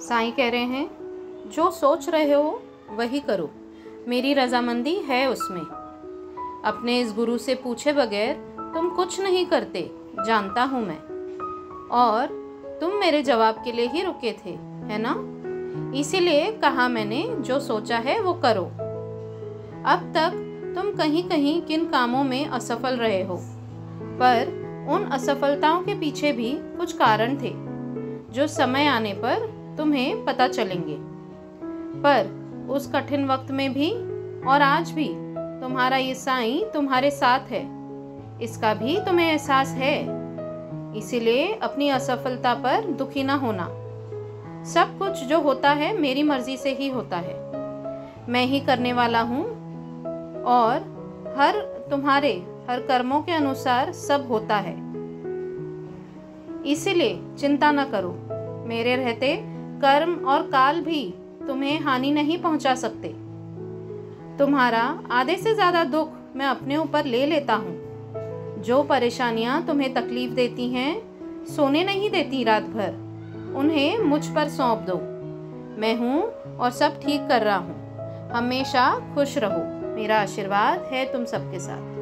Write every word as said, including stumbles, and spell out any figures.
साईं कह रहे हैं, जो सोच रहे हो वही करो, मेरी रजामंदी है उसमें। अपने इस गुरु से पूछे बगैर तुम कुछ नहीं करते, जानता हूँ मैं। और तुम मेरे जवाब के लिए ही रुके थे, है ना? इसीलिए कहा मैंने, जो सोचा है वो करो। अब तक तुम कहीं कहीं किन कामों में असफल रहे हो, पर उन असफलताओं के पीछे भी कुछ कारण थे जो समय आने पर तुम्हें पता चलेंगे। पर उस कठिन वक्त में भी और आज भी तुम्हारा ये साईं तुम्हारे साथ है, इसका भी तुम्हें एहसास है। इसीलिए अपनी असफलता पर दुखी ना होना। सब कुछ जो होता है मेरी मर्जी से ही होता है, मैं ही करने वाला हूँ, और हर तुम्हारे हर कर्मों के अनुसार सब होता है। इसीलिए चिंता न करो, मेरे रहते कर्म और काल भी तुम्हें हानि नहीं पहुंचा सकते। तुम्हारा आधे से ज़्यादा दुख मैं अपने ऊपर ले लेता हूँ। जो परेशानियाँ तुम्हें तकलीफ देती हैं, सोने नहीं देती रात भर, उन्हें मुझ पर सौंप दो। मैं हूँ और सब ठीक कर रहा हूँ। हमेशा खुश रहो, मेरा आशीर्वाद है तुम सबके साथ।